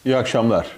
İyi akşamlar.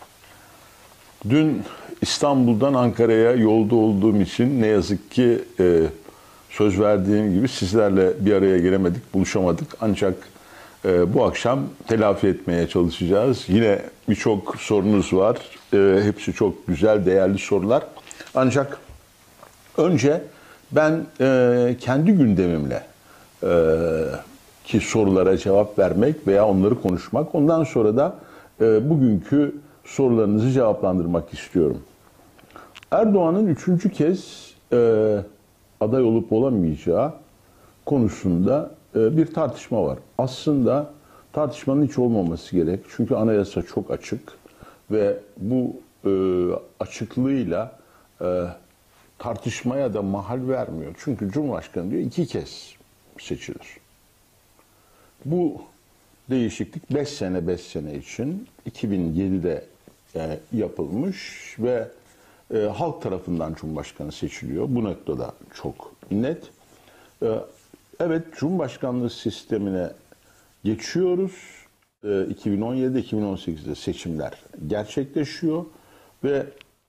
Dün İstanbul'dan Ankara'ya yolda olduğum için ne yazık ki söz verdiğim gibi sizlerle bir araya gelemedik, buluşamadık. Ancak bu akşam telafi etmeye çalışacağız. Yine birçok sorunuz var. Hepsi çok güzel, değerli sorular. Ancak önce ben kendi gündemimle ki sorulara cevap vermek veya onları konuşmak. Ondan sonra da bugünkü sorularınızı cevaplandırmak istiyorum. Erdoğan'ın üçüncü kez aday olup olamayacağı konusunda bir tartışma var. Aslında tartışmanın hiç olmaması gerek. Çünkü anayasa çok açık ve bu açıklığıyla tartışmaya da mahal vermiyor. Çünkü Cumhurbaşkanı diyor 2 kez seçilir. Bu değişiklik 5 sene için 2007'de yapılmış ve halk tarafından Cumhurbaşkanı seçiliyor. Bu noktada çok net. Evet, Cumhurbaşkanlığı sistemine geçiyoruz. 2017'de 2018'de seçimler gerçekleşiyor ve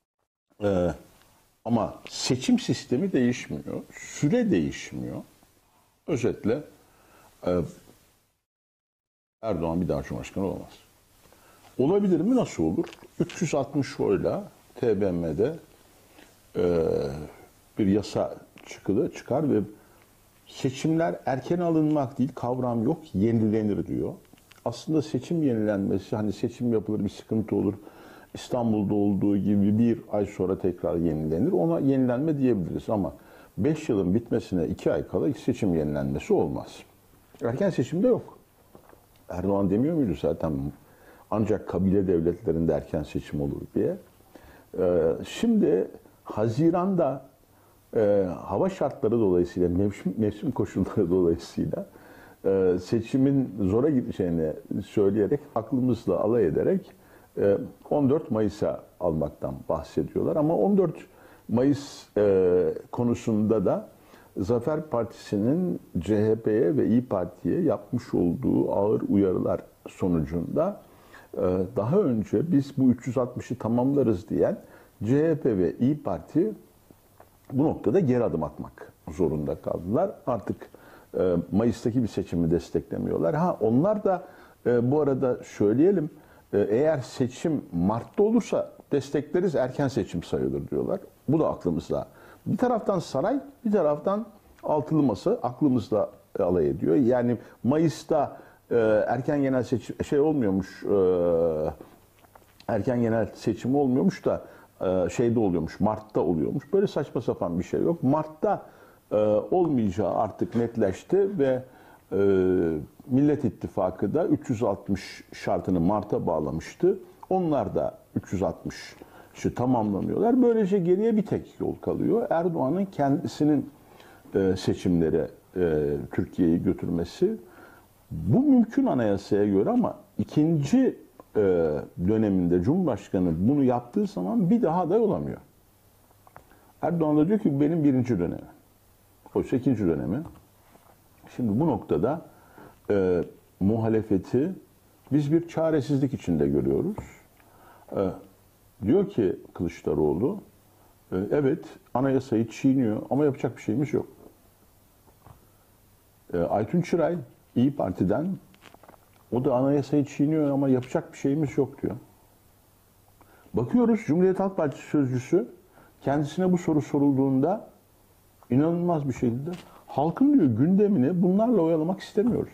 ama seçim sistemi değişmiyor. Süre değişmiyor. Özetle Erdoğan bir daha Cumhurbaşkanı olamaz. Olabilir mi? Nasıl olur? 360 oyla TBMM'de bir yasa çıkar ve seçimler erken alınmak değil, kavram yok, yenilenir diyor. Aslında seçim yenilenmesi, hani seçim yapılır, bir sıkıntı olur. İstanbul'da olduğu gibi bir ay sonra tekrar yenilenir. Ona yenilenme diyebiliriz ama 5 yılın bitmesine 2 ay kala seçim yenilenmesi olmaz. Erken seçimde yok. Erdoğan demiyor muydu zaten ancak kabile devletlerinde erken seçim olur diye. Şimdi Haziran'da hava şartları dolayısıyla, mevsim koşulları dolayısıyla seçimin zora gideceğini söyleyerek, aklımızla alay ederek 14 Mayıs'a almaktan bahsediyorlar. Ama 14 Mayıs konusunda da Zafer Partisi'nin CHP'ye ve İYİ Parti'ye yapmış olduğu ağır uyarılar sonucunda daha önce biz bu 360'ı tamamlarız diyen CHP ve İYİ Parti bu noktada geri adım atmak zorunda kaldılar. Artık Mayıs'taki bir seçimi desteklemiyorlar. Onlar da bu arada söyleyelim, eğer seçim Mart'ta olursa destekleriz, erken seçim sayılır diyorlar. Bu da aklımızda. Bir taraftan saray, bir taraftan altılı masa aklımızda alay ediyor. Yani Mayıs'ta erken genel seçim olmuyormuş, erken genel seçim olmuyormuş da şeyde oluyormuş, Mart'ta oluyormuş. Böyle saçma sapan bir şey yok. Mart'ta olmayacağı artık netleşti ve Millet İttifakı da 360 şartını Mart'a bağlamıştı. Onlar da 360'ı tamamlamıyorlar. Böylece geriye bir tek yol kalıyor. Erdoğan'ın kendisinin seçimlere Türkiye'yi götürmesi. Bu mümkün anayasaya göre ama ikinci döneminde Cumhurbaşkanı bunu yaptığı zaman bir daha aday olamıyor. Erdoğan da diyor ki benim birinci dönemi. Oysa ikinci dönemi. Şimdi bu noktada muhalefeti biz bir çaresizlik içinde görüyoruz. Diyor ki Kılıçdaroğlu, evet anayasayı çiğniyor ama yapacak bir şeyimiz yok. Aytun Çıray İYİ Parti'den, o da anayasayı çiğniyor ama yapacak bir şeyimiz yok diyor. Bakıyoruz Cumhuriyet Halk Partisi sözcüsü kendisine bu soru sorulduğunda inanılmaz bir şekilde halkın diyor gündemini bunlarla oyalamak istemiyoruz.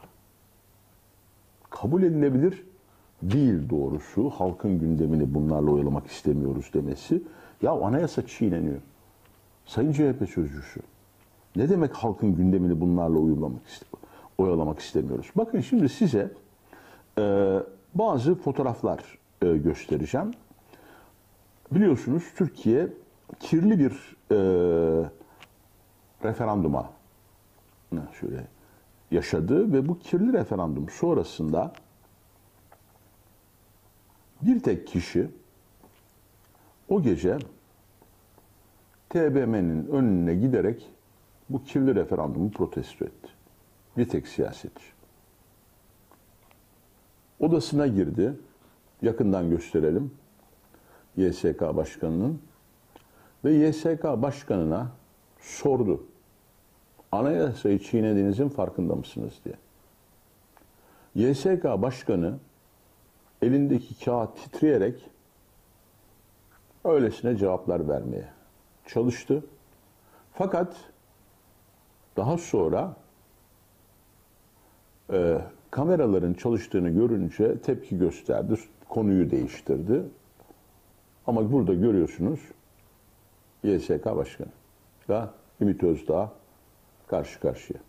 Kabul edilebilir değil doğrusu halkın gündemini bunlarla oyalamak istemiyoruz demesi. Ya anayasa çiğneniyor. Sayın CHP sözcüsü. Ne demek halkın gündemini bunlarla oyalamak istemiyoruz? Bakın şimdi size bazı fotoğraflar göstereceğim. Biliyorsunuz Türkiye kirli bir referanduma şöyle yaşadı ve bu kirli referandum sonrasında bir tek kişi o gece TBMM'nin önüne giderek bu kirli referandumu protesto etti. Bir tek siyasetçi. Odasına girdi. yakından gösterelim YSK Başkanı'nın. Ve YSK Başkanı'na sordu. Anayasayı çiğnediğinizin farkında mısınız diye. YSK Başkanı elindeki kağıt titreyerek öylesine cevaplar vermeye çalıştı. Fakat daha sonra kameraların çalıştığını görünce tepki gösterdi, konuyu değiştirdi. Ama burada görüyorsunuz YSK Başkanı da Ümit Özdağ karşı karşıya.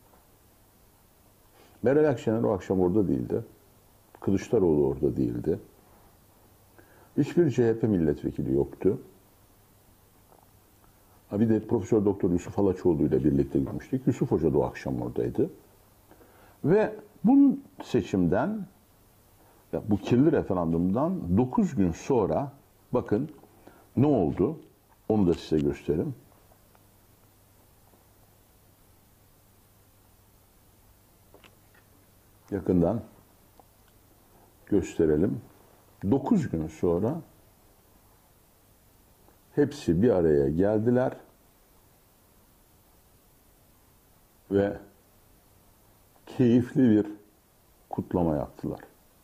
Meral Akşener o akşam orada değildi. Kılıçdaroğlu orada değildi. Hiçbir CHP milletvekili yoktu. Bir de Profesör Doktor Yusuf Alaçoğlu ile birlikte gitmiştik. Yusuf Hoca da o akşam oradaydı. Ve bu seçimden, bu kirli referandumdan 9 gün sonra bakın ne oldu? Onu da size göstereyim. Yakından gösterelim. 9 gün sonra hepsi bir araya geldiler ve keyifli bir kutlama yaptılar.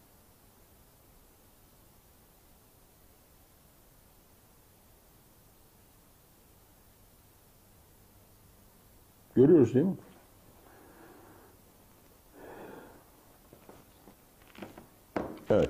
Görüyoruz değil mi? Evet.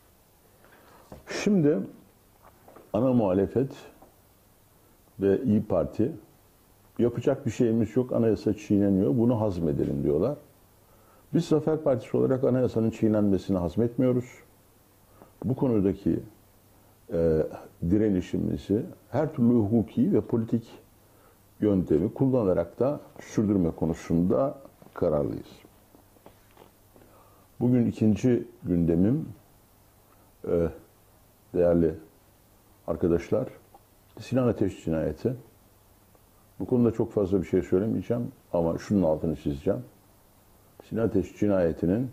Şimdi ana muhalefet ve İYİ Parti yapacak bir şeyimiz yok, anayasa çiğneniyor, bunu hazmedelim diyorlar. Biz Zafer Partisi olarak anayasanın çiğnenmesini hazmetmiyoruz. Bu konudaki direnişimizi her türlü hukuki ve politik yöntemi kullanarak da sürdürme konusunda kararlıyız. Bugün ikinci gündemim, değerli arkadaşlar, Sinan Ateş cinayeti. Bu konuda çok fazla bir şey söylemeyeceğim ama şunun altını çizeceğim. Sinan Ateş cinayetinin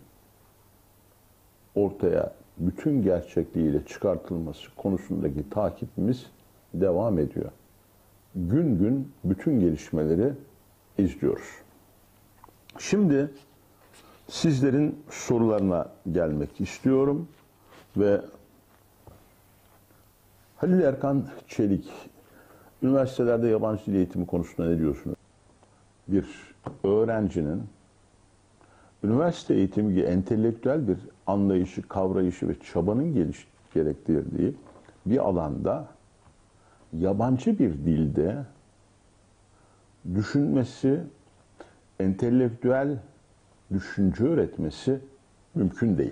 ortaya bütün gerçekliğiyle çıkartılması konusundaki takipimiz devam ediyor. Gün gün bütün gelişmeleri izliyoruz. Şimdi sizlerin sorularına gelmek istiyorum ve Halil Erkan Çelik, üniversitelerde yabancı dil eğitimi konusunda ne diyorsunuz? Bir öğrencinin üniversite eğitimi gibi entelektüel bir anlayışı, kavrayışı ve çabanın gerektirdiği bir alanda yabancı bir dilde düşünmesi, entelektüel düşünce öğretmesi mümkün değil.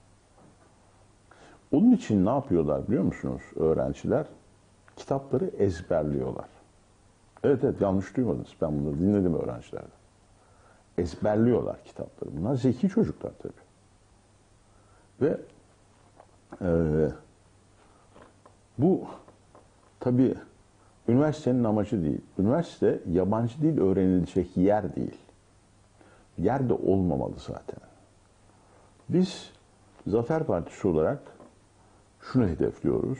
Onun için ne yapıyorlar biliyor musunuz öğrenciler? Kitapları ezberliyorlar. Evet yanlış duymadınız. Ben bunları dinledim öğrencilerden. Ezberliyorlar kitapları. Bunlar zeki çocuklar tabii. Ve bu tabii üniversitenin amacı değil. Üniversite yabancı dil öğrenilecek yer değil. Yer de olmamalı zaten. Biz Zafer Partisi olarak şunu hedefliyoruz.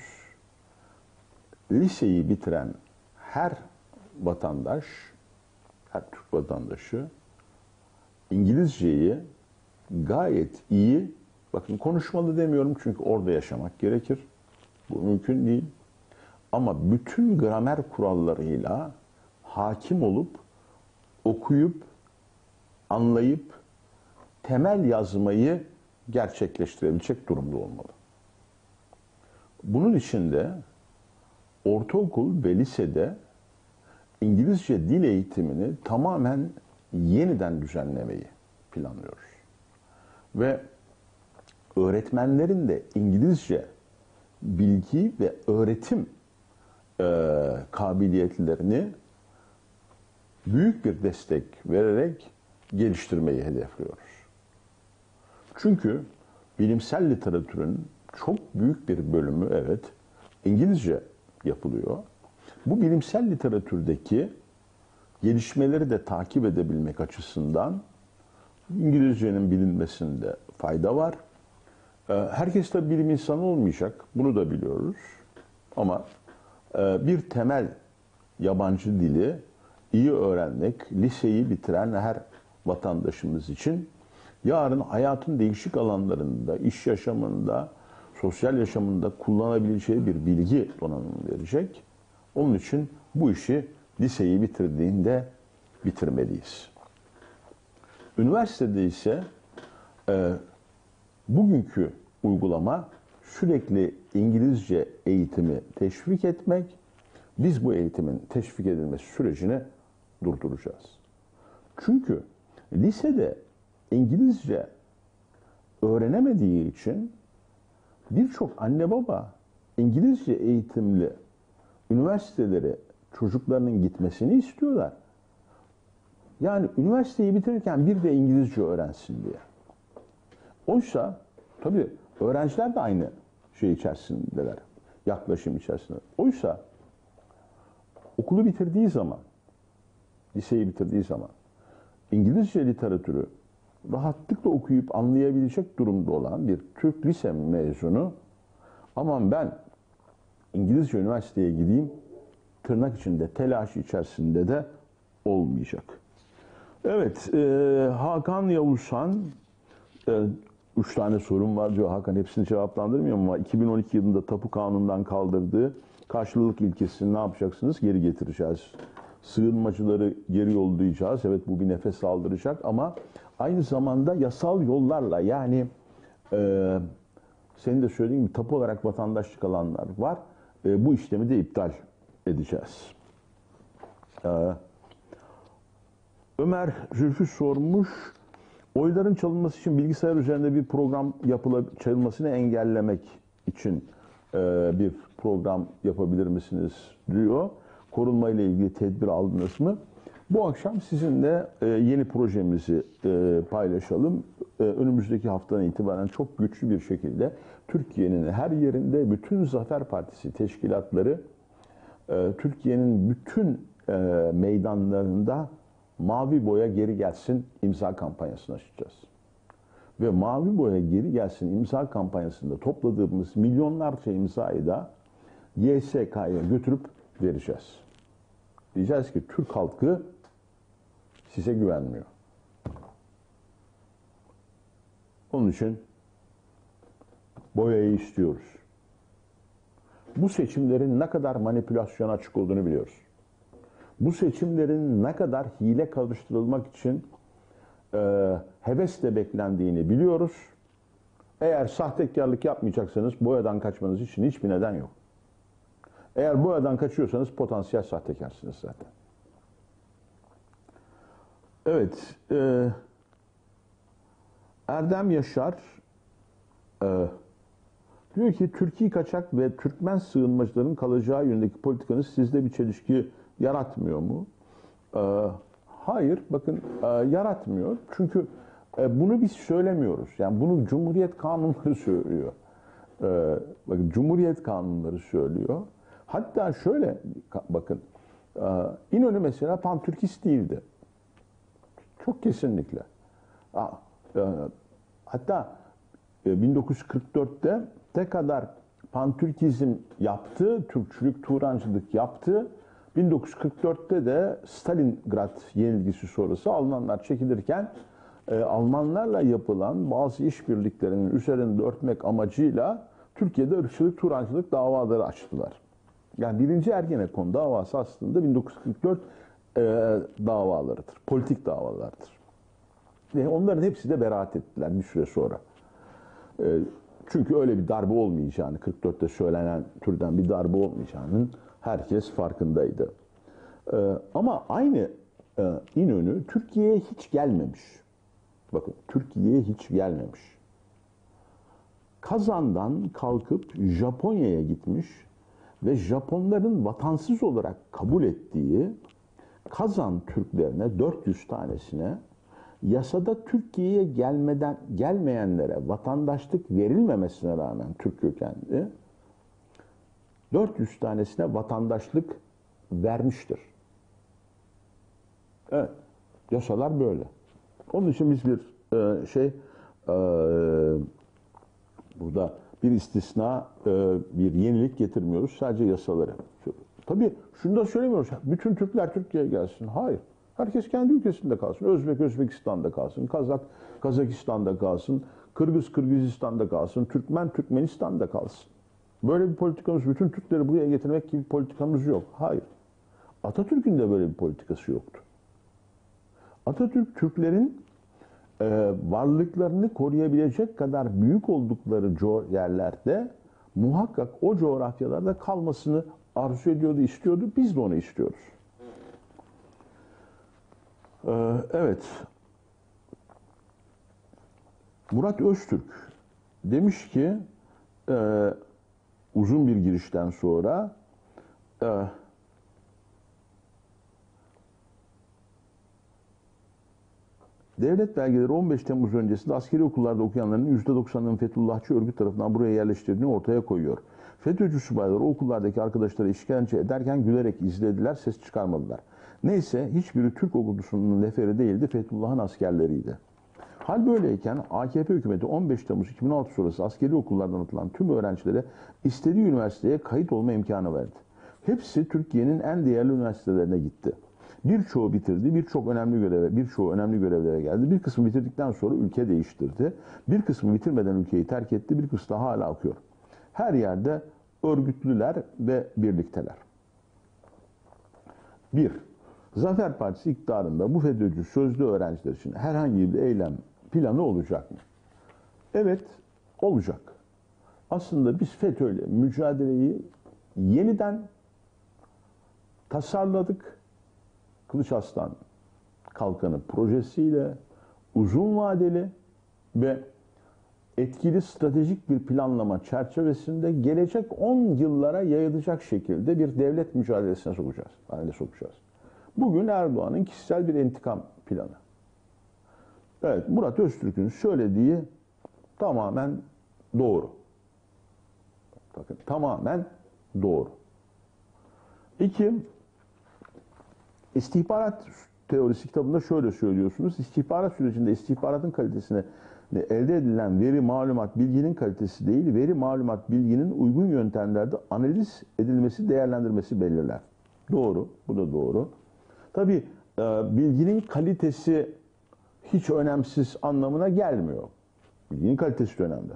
Liseyi bitiren her vatandaş, her Türk vatandaşı İngilizceyi gayet iyi, bakın konuşmalı demiyorum çünkü orada yaşamak gerekir. Bu mümkün değil. Ama bütün gramer kurallarıyla hakim olup, okuyup, anlayıp, temel yazmayı gerçekleştirebilecek durumda olmalı. Bunun için de ortaokul ve lisede İngilizce dil eğitimini tamamen yeniden düzenlemeyi planlıyoruz. Ve öğretmenlerin de İngilizce bilgi ve öğretim kabiliyetlerini büyük bir destek vererek geliştirmeyi hedefliyoruz. Çünkü bilimsel literatürün çok büyük bir bölümü evet İngilizce yapılıyor. Bu bilimsel literatürdeki gelişmeleri de takip edebilmek açısından İngilizcenin bilinmesinde fayda var. Herkes tabii bilim insanı olmayacak. Bunu da biliyoruz. Ama bir temel yabancı dili iyi öğrenmek, liseyi bitiren her vatandaşımız için yarın hayatın değişik alanlarında, iş yaşamında, sosyal yaşamında kullanabileceği bir bilgi donanımı verecek. Onun için bu işi liseyi bitirdiğinde bitirmeliyiz. Üniversitede ise bugünkü uygulama sürekli İngilizce eğitimi teşvik etmek. Biz bu eğitimin teşvik edilmesi sürecini durduracağız. Çünkü lisede İngilizce öğrenemediği için birçok anne baba İngilizce eğitimli üniversitelere çocuklarının gitmesini istiyorlar. Yani üniversiteyi bitirirken bir de İngilizce öğrensin diye. Oysa tabii öğrenciler de aynı şey içerisindeler, yaklaşım içerisinde. Oysa okulu bitirdiği zaman, liseyi bitirdiği zaman İngilizce literatürü rahatlıkla okuyup anlayabilecek durumda olan bir Türk lise mezunu, aman ben İngilizce üniversiteye gideyim, tırnak içinde telaş içerisinde de olmayacak. Evet, Hakan Yavuzhan, 3 tane sorum var diyor. Hakan hepsini cevaplandırmıyorum ama 2012 yılında tapu kanunundan kaldırdığı karşılık ilkesini ne yapacaksınız? Geri getireceğiz. Sığınmacıları geri yollayacağız. Evet, bu bir nefes aldıracak ama aynı zamanda yasal yollarla, yani senin de söylediğin gibi tapu olarak vatandaşlık alanlar var. Bu işlemi de iptal edeceğiz. Ömer Zülfü sormuş. Oyların çalınması için bilgisayar üzerinde bir program çalınmasını engellemek için bir program yapabilir misiniz diyor. Korunma ile ilgili tedbir aldınız mı? Bu akşam sizinle yeni projemizi paylaşalım. Önümüzdeki haftadan itibaren çok güçlü bir şekilde Türkiye'nin her yerinde bütün Zafer Partisi teşkilatları, Türkiye'nin bütün meydanlarında Mavi Boya Geri Gelsin imza kampanyasını açacağız. Ve Mavi Boya Geri Gelsin imza kampanyasında topladığımız milyonlarca imzayı da YSK'ya götürüp vereceğiz. Diyeceğiz ki Türk halkı size güvenmiyor. Onun için boyayı istiyoruz. Bu seçimlerin ne kadar manipülasyona açık olduğunu biliyoruz. Bu seçimlerin ne kadar hile karıştırılmak için hevesle beklendiğini biliyoruz. Eğer sahtekarlık yapmayacaksanız boyadan kaçmanız için hiçbir neden yok. Eğer boyadan kaçıyorsanız potansiyel sahtekarsınız zaten. Evet, Erdem Yaşar diyor ki Türkiye kaçak ve Türkmen sığınmacıların kalacağı yönündeki politikanız sizde bir çelişki yaratmıyor mu? Hayır, bakın yaratmıyor. Çünkü bunu biz söylemiyoruz. Yani bunu Cumhuriyet kanunları söylüyor. Bakın Cumhuriyet kanunları söylüyor. Hatta şöyle bakın, İnönü mesela pantürkist değildi. Çok kesinlikle. Hatta 1944'te ne kadar pantürkizm yaptı, Türkçülük, Turancılık yaptı. 1944'te de Stalingrad yenilgisi sonrası Almanlar çekilirken Almanlarla yapılan bazı işbirliklerinin üzerinde örtmek amacıyla Türkiye'de ırkçılık, Turancılık davaları açtılar. Yani birinci Ergenekon davası aslında 1944 davalarıdır, politik davalardır. Ve onların hepsi de beraat ettiler bir süre sonra. Çünkü öyle bir darbe olmayacağını, 44'te söylenen türden bir darbe olmayacağının herkes farkındaydı. Ama aynı İnönü Türkiye'ye hiç gelmemiş. Bakın, Türkiye'ye hiç gelmemiş. Kazan'dan kalkıp Japonya'ya gitmiş ve Japonların vatansız olarak kabul ettiği Kazan Türklerine 400 tanesine yasada Türkiye'ye gelmeyenlere vatandaşlık verilmemesine rağmen Türk kökenli 400 tanesine vatandaşlık vermiştir. Evet, yasalar böyle. Onun için biz bir burada bir istisna, bir yenilik getirmiyoruz. Sadece yasaları. Tabii şunu da söylemiyoruz. Bütün Türkler Türkiye'ye gelsin. Hayır. Herkes kendi ülkesinde kalsın. Özbek Özbekistan'da kalsın. Kazak Kazakistan'da kalsın. Kırgız Kırgızistan'da kalsın. Türkmen Türkmenistan'da kalsın. Böyle bir politikamız, bütün Türkleri buraya getirmek gibi bir politikamız yok. Hayır. Atatürk'ün de böyle bir politikası yoktu. Atatürk, Türklerin varlıklarını koruyabilecek kadar büyük oldukları yerlerde muhakkak o coğrafyalarda kalmasını arzu ediyordu, istiyordu. Biz de onu istiyoruz. Evet. Murat Öztürk demiş ki uzun bir girişten sonra devlet belgeleri 15 Temmuz öncesinde askeri okullarda okuyanların %90'ının Fethullahçı örgüt tarafından buraya yerleştirdiğini ortaya koyuyor. FETÖ'cü subaylar o okullardaki arkadaşları işkence ederken gülerek izlediler, ses çıkarmadılar. Neyse hiçbiri Türk ordusunun neferi değildi, Fethullah'ın askerleriydi. Hal böyleyken AKP hükümeti 15 Temmuz 2006 sonrası askeri okullardan atılan tüm öğrencilere istediği üniversiteye kayıt olma imkanı verdi. Hepsi Türkiye'nin en değerli üniversitelerine gitti. Birçoğu bitirdi, birçoğu önemli görevlere geldi. Bir kısmı bitirdikten sonra ülke değiştirdi. Bir kısmı bitirmeden ülkeyi terk etti, bir kısmı da hala okuyor. Her yerde örgütlüler ve birlikteler. 1. Zafer Partisi iktidarında bu FETÖ'cü sözlü öğrenciler için herhangi bir eylem planı olacak mı? Evet, olacak. Aslında biz FETÖ'yle mücadeleyi yeniden tasarladık. Kılıç Arslan Kalkanı projesiyle uzun vadeli ve etkili stratejik bir planlama çerçevesinde gelecek 10 yıllara yayılacak şekilde bir devlet mücadelesine sokacağız. Bugün Erdoğan'ın kişisel bir intikam planı. Evet, Murat Öztürk'ün söylediği tamamen doğru. Bakın, tamamen doğru. 2. İstihbarat teorisi kitabında şöyle söylüyorsunuz. İstihbarat sürecinde istihbaratın kalitesine elde edilen veri, malumat, bilginin kalitesi değil, veri, malumat, bilginin uygun yöntemlerde analiz edilmesi, değerlendirmesi belirler. Doğru, bu da doğru. Tabii bilginin kalitesi hiç önemsiz anlamına gelmiyor. Bilginin kalitesi de önemli.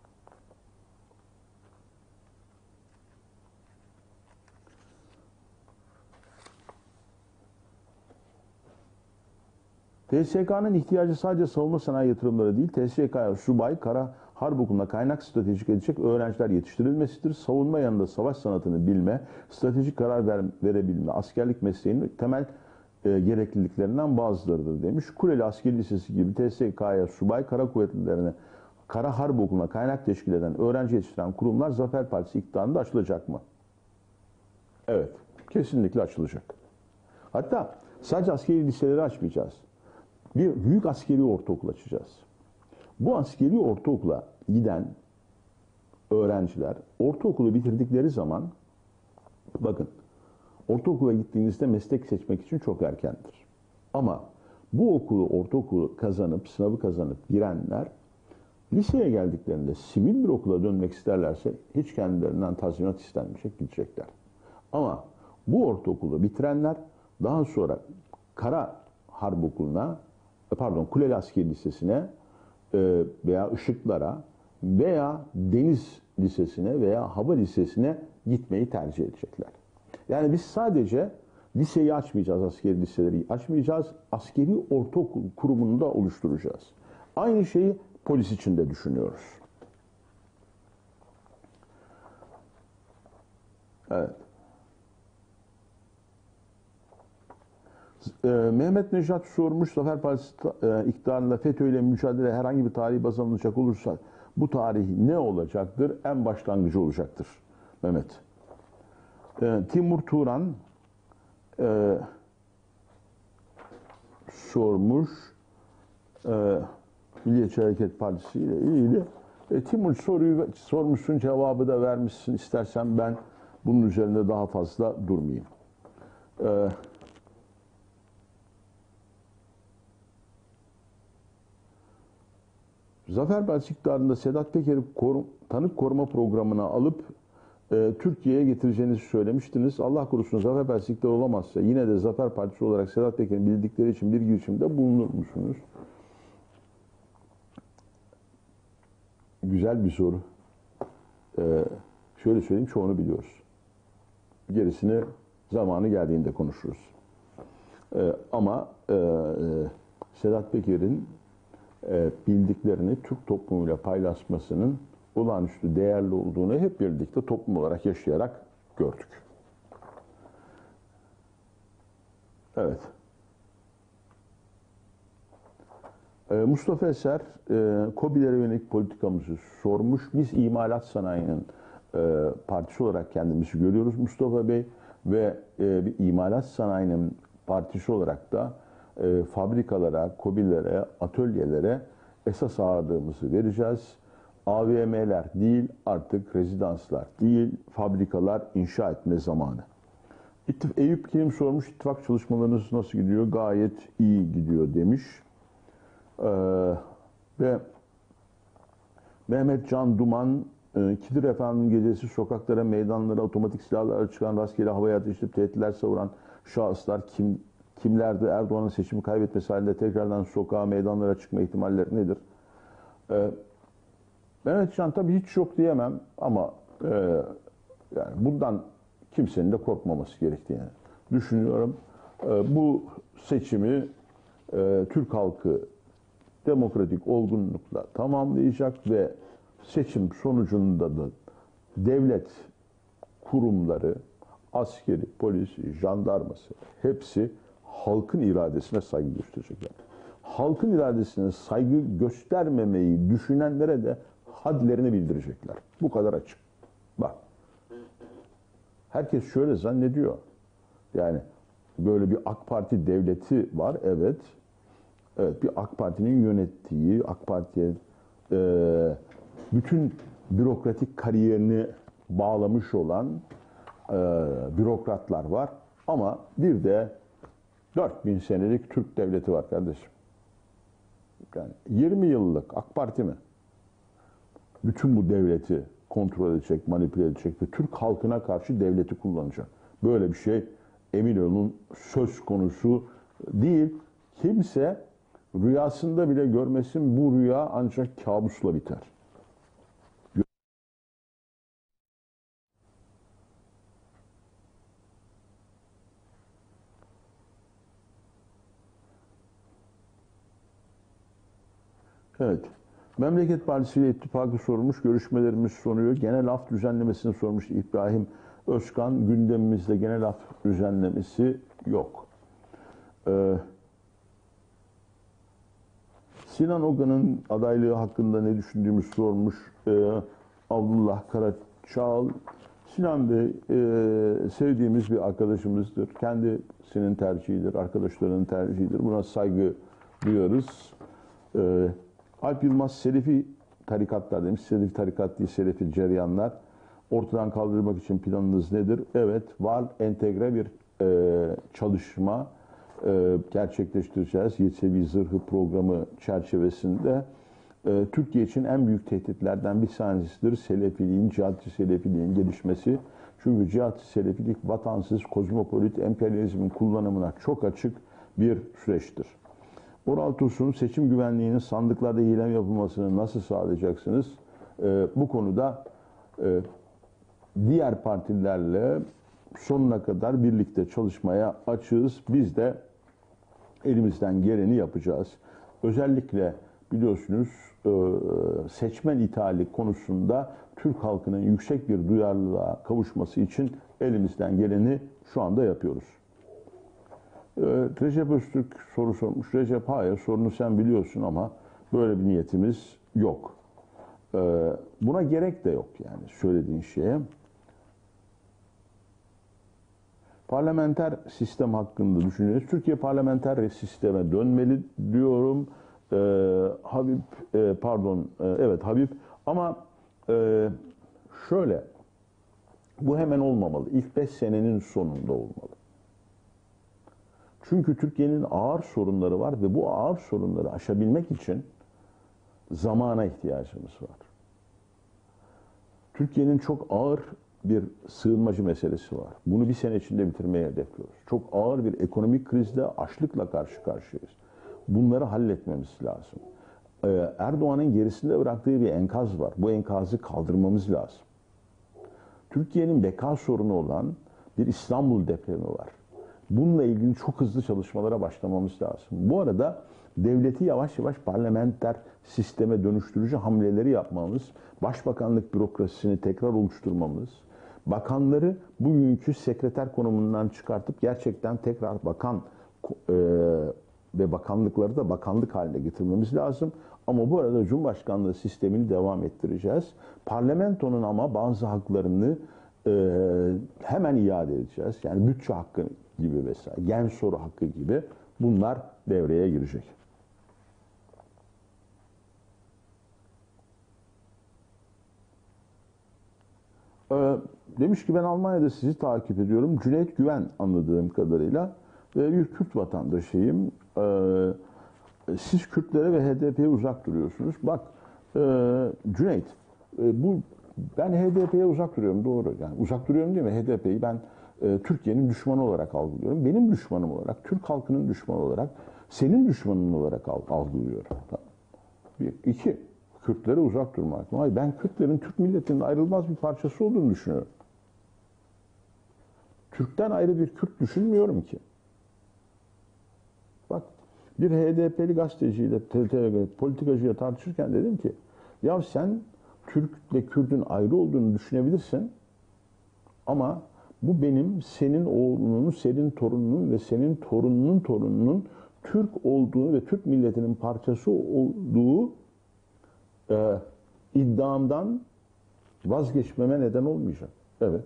TSK'nın ihtiyacı sadece savunma sanayi yatırımları değil, TSK'ya subay, kara, harp okuluna kaynak stratejik edecek öğrenciler yetiştirilmesidir. Savunma yanında savaş sanatını bilme, stratejik karar verebilme, askerlik mesleğinin temel gerekliliklerinden bazılarıdır demiş. Kuleli Askeri Lisesi gibi TSK'ya subay, kara kuvvetlilerine, kara harp okuluna kaynak teşkil eden, öğrenci yetiştiren kurumlar Zafer Partisi iktidarında açılacak mı? Evet, kesinlikle açılacak. Hatta sadece askeri liseleri açmayacağız. Bir büyük askeri ortaokul açacağız. Bu askeri ortaokula giden öğrenciler ortaokulu bitirdikleri zaman, bakın, ortaokula gittiğinizde meslek seçmek için çok erkendir. Ama bu ortaokulu kazanıp, sınavı kazanıp girenler liseye geldiklerinde sivil bir okula dönmek isterlerse hiç kendilerinden tazminat istenmeyecek, gidecekler. Ama bu ortaokulu bitirenler daha sonra Kara Harp Okulu'na, Kuleli Askeri Lisesi'ne veya Işıklar'a veya Deniz Lisesi'ne veya Hava Lisesi'ne gitmeyi tercih edecekler. Yani biz sadece liseyi açmayacağız, askeri liseleri açmayacağız, askeri ortaokul kurumunu da oluşturacağız. Aynı şeyi polis için de düşünüyoruz. Evet. Mehmet Nejat sormuş, Zafer Partisi iktidarında FETÖ ile mücadele herhangi bir tarihi baz alınacak olursa bu tarih ne olacaktır? En başlangıcı olacaktır Mehmet. Timur Turan sormuş, Milliyetçi Hareket Partisi ile ilgili. Timur soruyu sormuşsun, cevabı da vermişsin. İstersen ben bunun üzerinde daha fazla durmayayım. Zafer Partisi iktidarında Sedat Peker'i tanık koruma programına alıp Türkiye'ye getireceğinizi söylemiştiniz. Allah korusun Zafer Partisi iktidar olamazsa yine de Zafer Partisi olarak Sedat Peker'in bildikleri için bir girişimde bulunur musunuz? Güzel bir soru. Şöyle söyleyeyim, çoğunu biliyoruz. Gerisini zamanı geldiğinde konuşuruz. Ama Sedat Peker'in bildiklerini Türk toplumuyla paylaşmasının olağanüstü değerli olduğunu hep birlikte toplum olarak yaşayarak gördük. Evet. Mustafa Eser, KOBİ'lere yönelik politikamızı sormuş. Biz imalat sanayinin partisi olarak kendimizi görüyoruz Mustafa Bey ve bir imalat sanayinin partisi olarak da fabrikalara, KOBİ'lere, atölyelere esas ağırlığımızı vereceğiz. AVM'ler değil, artık rezidanslar değil, fabrikalar inşa etme zamanı. Eyüp Kilim sormuş, ittifak çalışmalarınız nasıl gidiyor? Gayet iyi gidiyor demiş. Ve Mehmet Can Duman, Kidir Efendim gecesi sokaklara, meydanlara, otomatik silahlarla çıkan, rastgele havaya ateşleyip tehditler savuran şahıslar kimlerdi? Erdoğan'ın seçimi kaybetmesi halinde tekrardan sokağa, meydanlara çıkma ihtimalleri nedir? Mehmet Can tabii hiç yok diyemem ama yani bundan kimsenin de korkmaması gerektiğini düşünüyorum. Bu seçimi Türk halkı demokratik olgunlukla tamamlayacak ve seçim sonucunda da devlet kurumları, askeri, polisi, jandarması hepsi halkın iradesine saygı gösterecekler. Halkın iradesine saygı göstermemeyi düşünenlere de hadlerini bildirecekler. Bu kadar açık. Bak. Herkes şöyle zannediyor. Yani böyle bir AK Parti devleti var, evet. Evet, bir AK Parti'nin yönettiği, AK Parti'ye bütün bürokratik kariyerini bağlamış olan bürokratlar var. Ama bir de 4000 senelik Türk devleti var kardeşim. Yani 20 yıllık AK Parti mi? Bütün bu devleti kontrol edecek, manipüle edecek ve Türk halkına karşı devleti kullanacak. Böyle bir şey emin olun söz konusu değil. Kimse rüyasında bile görmesin, bu rüya ancak kabusla biter. Evet. Memleket Partisi ile ittifakı sormuş, görüşmelerimiz sonuyor. Genel af düzenlemesini sormuş İbrahim Özkan. Gündemimizde genel af düzenlemesi yok. Sinan Ogan'ın adaylığı hakkında ne düşündüğümü sormuş Abdullah Karaçal. Sinan Bey sevdiğimiz bir arkadaşımızdır. Kendisinin tercihidir, arkadaşlarının tercihidir. Buna saygı duyarız. Alp Yılmaz, Selefi tarikatlar demiş. Selefi tarikat değil, Selefi ceryanlar. Ortadan kaldırmak için planınız nedir? Evet, var, entegre bir çalışma gerçekleştireceğiz. Yesevi Zırhı programı çerçevesinde. Türkiye için en büyük tehditlerden bir tanesidir Selefiliğin, cihatçı Selefiliğin gelişmesi. Çünkü cihatçı Selefilik vatansız, kozmopolit, emperyalizmin kullanımına çok açık bir süreçtir. Oral Tosun, seçim güvenliğinin sandıklarda hile yapılmasını nasıl sağlayacaksınız? Bu konuda diğer partilerle sonuna kadar birlikte çalışmaya açığız. Biz de elimizden geleni yapacağız. Özellikle biliyorsunuz seçmen ithali konusunda Türk halkının yüksek bir duyarlılığa kavuşması için elimizden geleni şu anda yapıyoruz. Recep Öztürk soru sormuş. Recep, hayır, sorunu sen biliyorsun ama böyle bir niyetimiz yok. Buna gerek de yok yani söylediğin şeye. Parlamenter sistem hakkında düşünüyoruz. Türkiye parlamenter sisteme dönmeli diyorum. Habib, evet Habib. Ama şöyle, bu hemen olmamalı. İlk 5 senenin sonunda olmalı. Çünkü Türkiye'nin ağır sorunları var ve bu ağır sorunları aşabilmek için zamana ihtiyacımız var. Türkiye'nin çok ağır bir sığınmacı meselesi var. Bunu bir sene içinde bitirmeyi hedefliyoruz. Çok ağır bir ekonomik krizle, açlıkla karşı karşıyayız. Bunları halletmemiz lazım. Erdoğan'ın gerisinde bıraktığı bir enkaz var. Bu enkazı kaldırmamız lazım. Türkiye'nin beka sorunu olan bir İstanbul depremi var. Bununla ilgili çok hızlı çalışmalara başlamamız lazım. Bu arada devleti yavaş yavaş parlamenter sisteme dönüştürücü hamleleri yapmamız, başbakanlık bürokrasisini tekrar oluşturmamız, bakanları bugünkü sekreter konumundan çıkartıp gerçekten tekrar bakan ve bakanlıkları da bakanlık haline getirmemiz lazım. Ama bu arada Cumhurbaşkanlığı sistemini devam ettireceğiz. Parlamentonun ama bazı haklarını hemen iade edeceğiz. Yani bütçe hakkı gibi vesaire, gen soru hakkı gibi bunlar devreye girecek. Demiş ki ben Almanya'da sizi takip ediyorum. Cüneyt Güven anladığım kadarıyla bir Kürt vatandaşıyım. Siz Kürtlere ve HDP'ye uzak duruyorsunuz. Bak Cüneyt, ben HDP'ye uzak duruyorum, doğru. Yani uzak duruyorum değil mi? HDP'yi ben Türkiye'nin düşmanı olarak algılıyorum. Benim düşmanım olarak, Türk halkının düşmanı olarak, senin düşmanın olarak algılıyorum. Tamam. Bir, iki, Kürtlere uzak durmak. Hayır, ben Kürtlerin Türk milletinin ayrılmaz bir parçası olduğunu düşünüyorum. Türk'ten ayrı bir Kürt düşünmüyorum ki. Bak, bir HDP'li gazeteciyle, politikacıyla tartışırken dedim ki, ya sen Türk'le Kürt'ün ayrı olduğunu düşünebilirsin ama bu benim, senin oğlunun, senin torununun ve senin torununun torununun Türk olduğu ve Türk milletinin parçası olduğu iddiamdan vazgeçmeme neden olmayacak. Evet.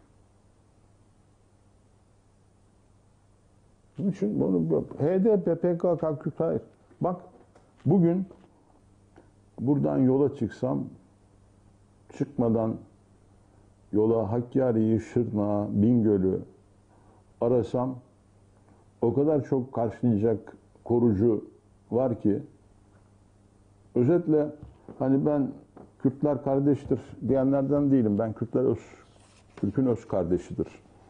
Bunun için HDP, PKK, Kürt, hayır. Bak, bugün buradan yola çıksam, çıkmadan yola Hakkari'yi, Şırnak'ı, Bingöl'ü arasam o kadar çok karşılayacak korucu var ki, özetle hani ben Kürtler kardeştir diyenlerden değilim. Ben Kürtler Türk'ün öz kardeşidir.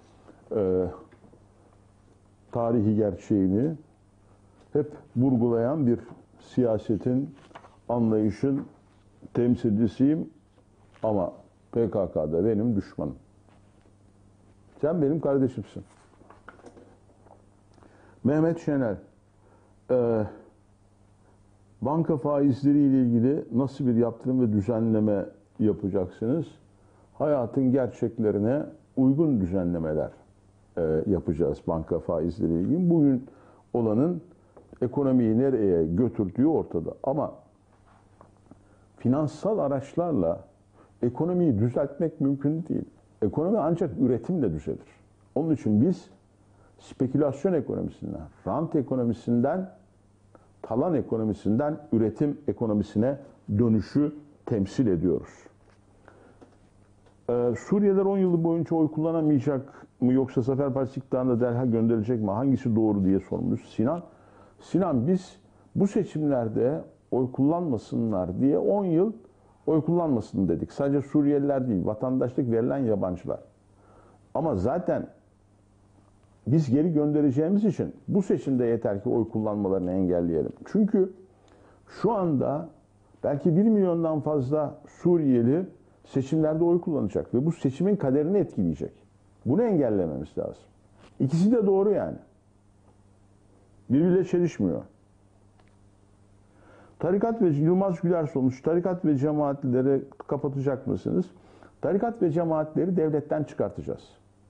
Tarihi gerçeğini hep vurgulayan bir siyasetin, anlayışın temsilcisiyim ama PKK'da benim düşmanım. Sen benim kardeşimsin. Mehmet Şener, banka faizleriyle ilgili nasıl bir yaptırım ve düzenleme yapacaksınız? Hayatın gerçeklerine uygun düzenlemeler yapacağız banka faizleriyle ilgili. Bugün olanın ekonomiyi nereye götürdüğü ortada. Ama finansal araçlarla ekonomiyi düzeltmek mümkün değil. Ekonomi ancak üretimle düzelir. Onun için biz spekülasyon ekonomisinden, rant ekonomisinden, talan ekonomisinden üretim ekonomisine dönüşü temsil ediyoruz. Suriyeliler 10 yıl boyunca oy kullanamayacak mı yoksa Zafer Partisi iktidarına derhal gönderilecek mi? Hangisi doğru diye sormuş Sinan. Sinan, biz bu seçimlerde oy kullanmasınlar diye 10 yıl oy kullanmasın dedik. Sadece Suriyeliler değil, vatandaşlık verilen yabancılar. Ama zaten biz geri göndereceğimiz için bu seçimde yeter ki oy kullanmalarını engelleyelim. Çünkü şu anda belki 1 milyondan fazla Suriyeli seçimlerde oy kullanacak ve bu seçimin kaderini etkileyecek. Bunu engellememiz lazım. İkisi de doğru yani. Birbiriyle çelişmiyor. Tarikat ve Yılmaz Güler sormuş. Tarikat ve cemaatleri kapatacak mısınız? Tarikat ve cemaatleri devletten çıkartacağız.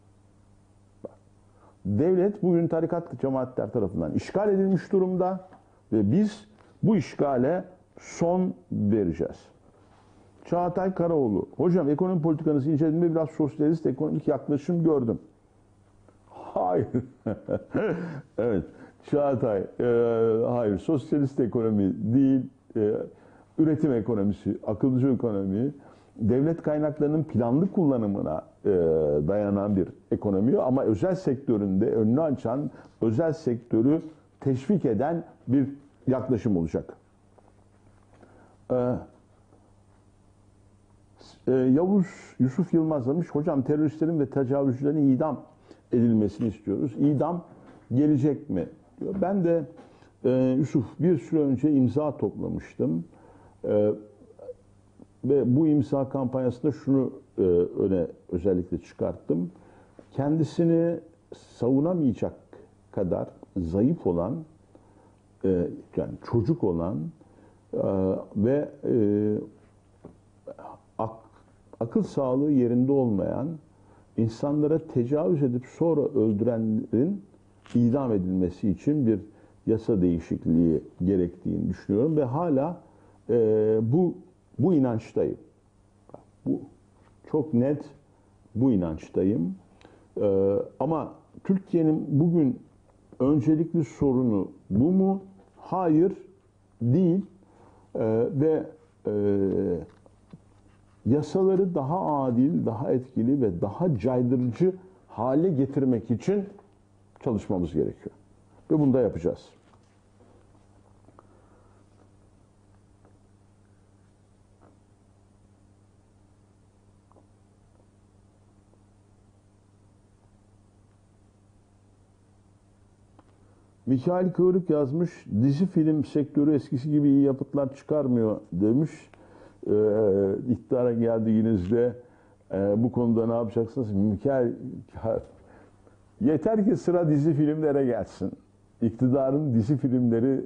Devlet bugün tarikat cemaatler tarafından işgal edilmiş durumda ve biz bu işgale son vereceğiz. Çağatay Karaoğlu. Hocam, ekonomi politikanızı incelediğimde biraz sosyalist ekonomik yaklaşım gördüm. Hayır. Evet. Çağatay, hayır. Sosyalist ekonomi değil, üretim ekonomisi, akılcı ekonomi, devlet kaynaklarının planlı kullanımına dayanan bir ekonomi ama özel sektöründe önünü açan, özel sektörü teşvik eden bir yaklaşım olacak. Yusuf Yılmaz demiş, hocam teröristlerin ve tecavüzcülerin idam edilmesini istiyoruz. İdam gelecek mi? Diyor. Ben de Yusuf bir süre önce imza toplamıştım. Ve bu imza kampanyasında şunu öne özellikle çıkarttım. Kendisini savunamayacak kadar zayıf olan, yani çocuk olan ve akıl sağlığı yerinde olmayan, insanlara tecavüz edip sonra öldürenlerin idam edilmesi için bir yasa değişikliği gerektiğini düşünüyorum ve hala bu inançtayım. Bu çok net bu inançtayım. Ama Türkiye'nin bugün öncelikli sorunu bu mu? Hayır, değil. Ve yasaları daha adil, daha etkili ve daha caydırıcı hale getirmek için çalışmamız gerekiyor. Ve bunu da yapacağız. Mikail Kıvrık yazmış, dizi film sektörü eskisi gibi iyi yapıtlar çıkarmıyor demiş. İktidara geldiğinizde bu konuda ne yapacaksınız? Mikail, yeter ki sıra dizi filmlere gelsin. İktidarın dizi filmleri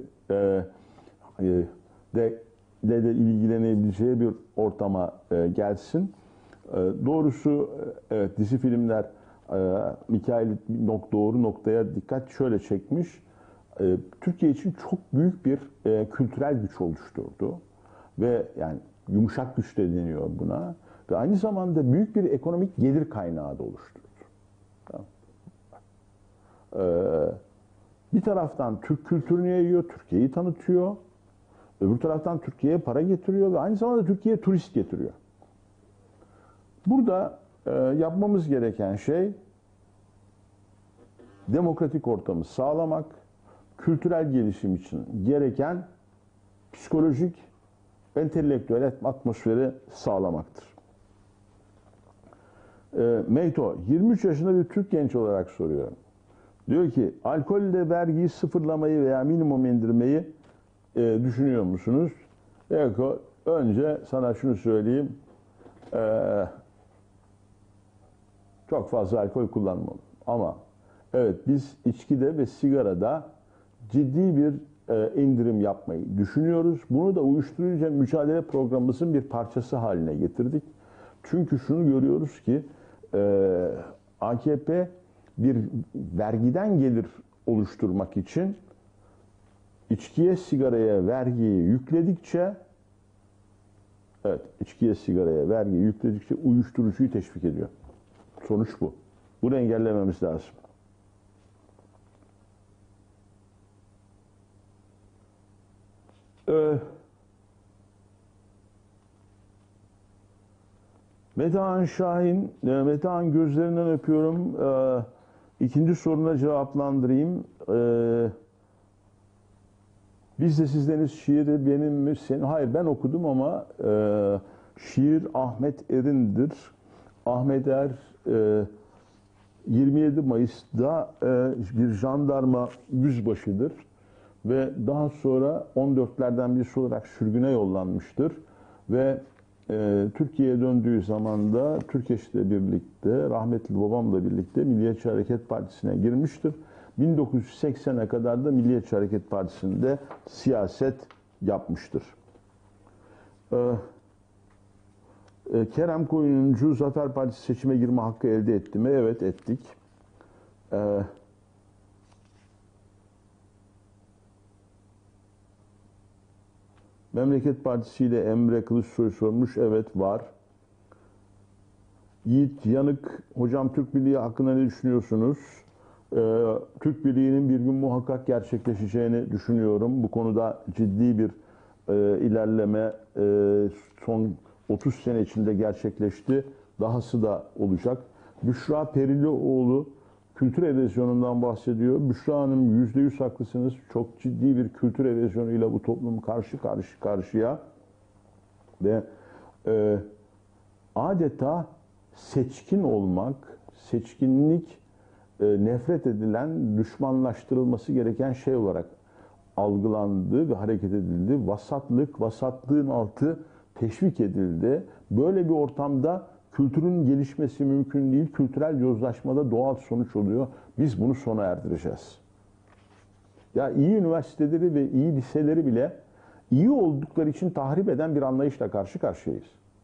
de ilgilenebileceği bir ortama gelsin. Doğrusu evet, dizi filmler Mikail doğru noktaya dikkat şöyle çekmiş. Türkiye için çok büyük bir kültürel güç oluşturdu. Ve yani yumuşak güç de deniyor buna. Ve aynı zamanda büyük bir ekonomik gelir kaynağı da oluşturdu. Bir taraftan Türk kültürünü yayıyor, Türkiye'yi tanıtıyor. Öbür taraftan Türkiye'ye para getiriyor ve aynı zamanda Türkiye'ye turist getiriyor. Burada yapmamız gereken şey demokratik ortamı sağlamak, kültürel gelişim için gereken psikolojik, entelektüel atmosferi sağlamaktır. Meyto, 23 yaşında bir Türk genç olarak soruyor. Diyor ki, alkolle vergiyi sıfırlamayı veya minimum indirmeyi düşünüyor musunuz? Eko, önce sana şunu söyleyeyim. Çok fazla alkol kullanmam. Ama evet, biz içkide ve sigarada ciddi bir indirim yapmayı düşünüyoruz. Bunu da uyuşturucu mücadele programımızın bir parçası haline getirdik. Çünkü şunu görüyoruz ki AKP bir vergiden gelir oluşturmak için içkiye, sigaraya vergiyi yükledikçe, evet, içkiye, sigaraya vergiyi yükledikçe uyuşturucuyu teşvik ediyor. Sonuç bu. Bunu engellememiz lazım. Metehan Şahin, Metehan gözlerinden öpüyorum. İkinci soruna cevaplandırayım. Biz de sizdeniz şiiri benim mi senin? Hayır, ben okudum ama şiir Ahmet Erin'dir. Ahmet Er 27 Mayıs'da bir jandarma yüzbaşıdır ve daha sonra 14'lerden birisi olarak sürgüne yollanmıştır ve Türkiye'ye döndüğü zaman da Türkeş'le birlikte, rahmetli babamla birlikte Milliyetçi Hareket Partisi'ne girmiştir. 1980'e kadar da Milliyetçi Hareket Partisi'nde siyaset yapmıştır. Kerem Koyuncu, Zafer Partisi seçime girme hakkı elde etti mi? Evet, ettik. Memleket Partisi ile Emre Kılıçsoy sormuş. Evet, var. Yiğit Yanık, hocam Türk Birliği hakkında ne düşünüyorsunuz? Türk Birliği'nin bir gün muhakkak gerçekleşeceğini düşünüyorum. Bu konuda ciddi bir ilerleme son 30 sene içinde gerçekleşti. Dahası da olacak. Büşra Perilioğlu kültür erozyonundan bahsediyor. Büşra Hanım %100 haklısınız. Çok ciddi bir kültür erozyonuyla bu toplum karşı karşıya. Ve adeta seçkin olmak, seçkinlik nefret edilen, düşmanlaştırılması gereken şey olarak algılandı ve hareket edildi. Vasatlık, vasatlığın altı teşvik edildi. Böyle bir ortamda kültürün gelişmesi mümkün değil. Kültürel yozlaşmada doğal sonuç oluyor. Biz bunu sona erdireceğiz. Ya iyi üniversiteleri ve iyi liseleri bile iyi oldukları için tahrip eden bir anlayışla karşı karşıyayız.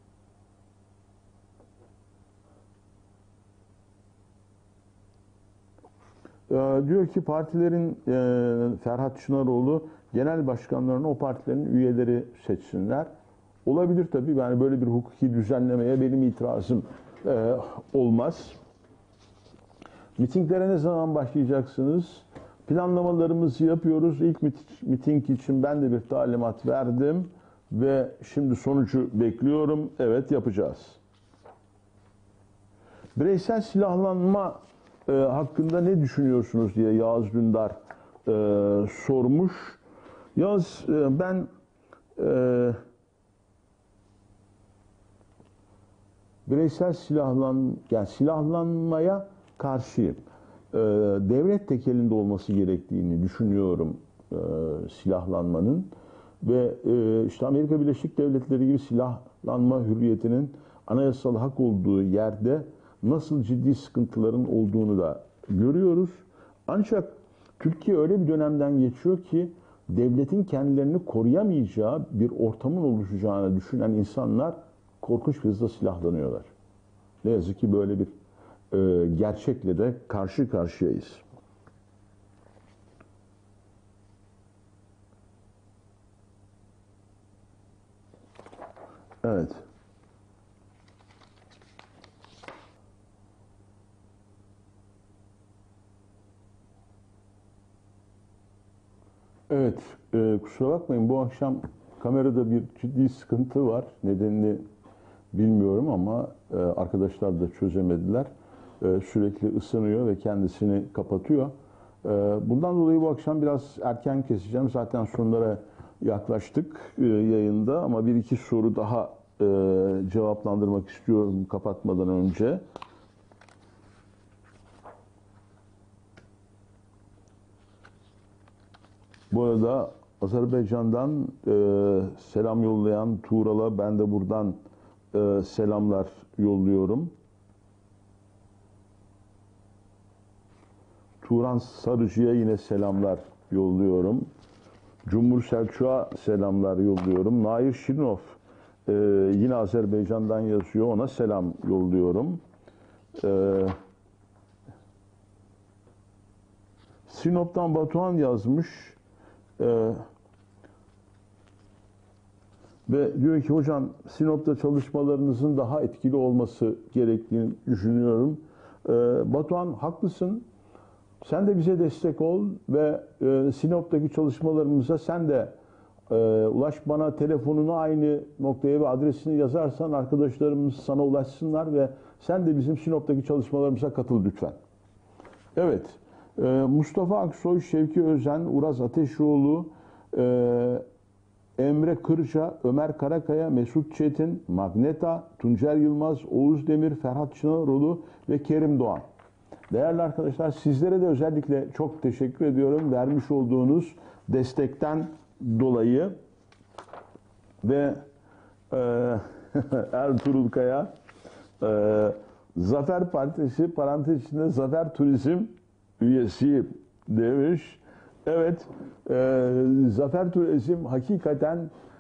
Diyor ki partilerin Ferhat Çınaroğlu genel başkanlarını o partilerin üyeleri seçsinler. Olabilir tabii. Yani böyle bir hukuki düzenlemeye benim itirazım olmaz. Mitinglere ne zaman başlayacaksınız? Planlamalarımızı yapıyoruz. İlk miting için ben de bir talimat verdim ve şimdi sonucu bekliyorum. Evet, yapacağız. Bireysel silahlanma hakkında ne düşünüyorsunuz diye Yağız Dündar sormuş. Yağız, ben bireysel silahlanmaya karşıyım. Devlet tekelinde olması gerektiğini düşünüyorum silahlanmanın ve işte Amerika Birleşik Devletleri gibi silahlanma hürriyetinin anayasal hak olduğu yerde nasıl ciddi sıkıntıların olduğunu da görüyoruz. Ancak Türkiye öyle bir dönemden geçiyor ki devletin kendilerini koruyamayacağı bir ortamın oluşacağını düşünen insanlar korkunç bir hızla silahlanıyorlar. Ne yazık ki böyle bir gerçekle de karşı karşıyayız. Evet. Evet, kusura bakmayın, bu akşam kamerada bir ciddi sıkıntı var. Nedenini bilmiyorum ama arkadaşlar da çözemediler. Sürekli ısınıyor ve kendisini kapatıyor. Bundan dolayı bu akşam biraz erken keseceğim. Zaten sonlara yaklaştık yayında ama bir iki soru daha cevaplandırmak istiyorum kapatmadan önce. Bu arada Azerbaycan'dan selam yollayan Tuğral'a ben de buradan selamlar yolluyorum. Turan Sarıcı'ya yine selamlar yolluyorum. Cumhur Selçuk'a selamlar yolluyorum. Nair Şirinov yine Azerbaycan'dan yazıyor. Ona selam yolluyorum. Sinop'tan Batuhan yazmış. Ve diyor ki hocam Sinop'ta çalışmalarınızın daha etkili olması gerektiğini düşünüyorum. Batuhan, haklısın. Sen de bize destek ol ve Sinop'taki çalışmalarımıza sen de ulaş, bana telefonunu aynı noktaya ve adresini yazarsan arkadaşlarımız sana ulaşsınlar ve sen de bizim Sinop'taki çalışmalarımıza katıl lütfen. Evet, Mustafa Aksoy, Şevki Özen, Uraz Ateşoğlu, Emre Kırca, Ömer Karakaya, Mesut Çetin, Magneta, Tuncer Yılmaz, Oğuz Demir, Ferhat Çınaroğlu ve Kerim Doğan. Değerli arkadaşlar, sizlere de özellikle çok teşekkür ediyorum vermiş olduğunuz destekten dolayı. Ve Ertuğrul Kaya, Zafer Partisi parantez içinde Zafer Turizm üyesi demiş. Evet, Zafer Turizm hakikaten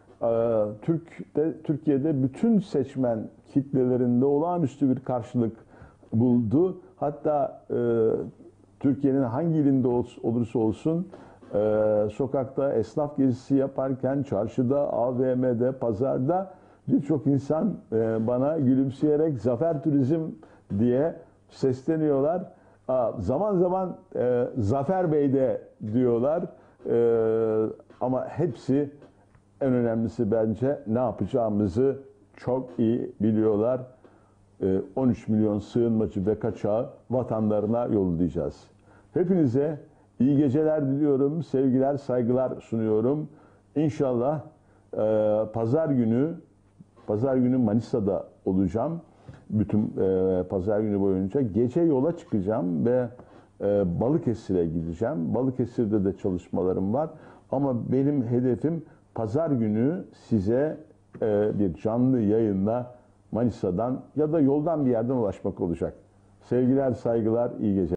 Türkiye'de bütün seçmen kitlelerinde olağanüstü bir karşılık buldu. Hatta Türkiye'nin hangi ilinde olursa olsun sokakta esnaf gezisi yaparken, çarşıda, AVM'de, pazarda birçok insan bana gülümseyerek Zafer Turizm diye sesleniyorlar. Zaman zaman Zafer Bey de diyorlar. Ama hepsi, en önemlisi bence, ne yapacağımızı çok iyi biliyorlar. 13 milyon sığınmacı ve kaçağı vatanlarına yollayacağız. Hepinize iyi geceler diliyorum. Sevgiler, saygılar sunuyorum. İnşallah pazar günü Pazar günü Manisa'da olacağım. Bütün pazar günü boyunca. Gece yola çıkacağım ve Balıkesir'e gideceğim. Balıkesir'de de çalışmalarım var. Ama benim hedefim pazar günü size bir canlı yayınla Manisa'dan ya da yoldan bir yerden ulaşmak olacak. Sevgiler, saygılar, iyi geceler.